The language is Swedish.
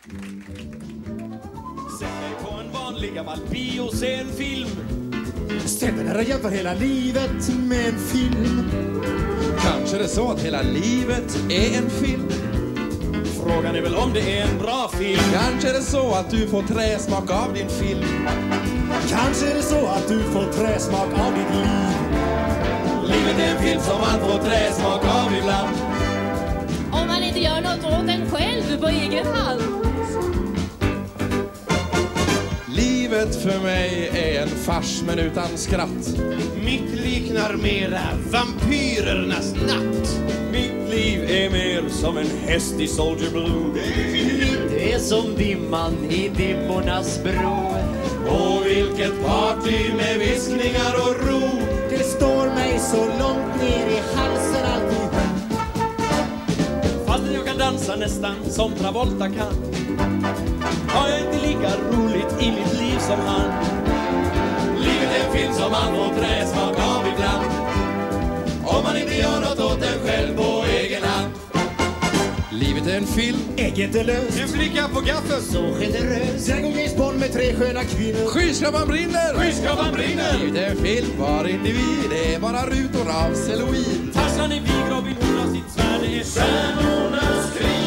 Sätt dig på en vanlig gammal bio och se en film. Ställ dig där och jämför hela livet med en film. Kanske det är så att hela livet är en film. Frågan är väl om det är en bra film. Kanske är det så att du får träsmak av din film. Kanske är det så att du får träsmak av ditt liv. Livet är en film som man får träsmak av ibland. Om man inte gör något åt den själv på egen hand. Livet för mig är en fars men utan skratt. Mitt liknar mera vampyrernas natt. Mitt liv är mer som en häst i Soldier Blue. Mitt är som dimman i dimmornas bro. Och vilket party med viskningar och ro. Det står mig så långt ner i halsen alltid. Fast jag kan dansa nästan som Travolta kan, har jag inte lika roligt i mitt liv som han. Livet är en film som man får träsmak av ibland. Om man inte gör något åt den själv på egen hand. Livet är en film. Ägget är löst. En flicka på gaffeln. Så generös. Sen går James Bond med 3 sköna kvinnor. Skyskrapan brinner. Skyskrapan brinner. Livet är en film, var individ. Det är bara rutor av celluloid. Tarzan i vig, Robin Hood har sitt svärd. Det är stjärnornas krig.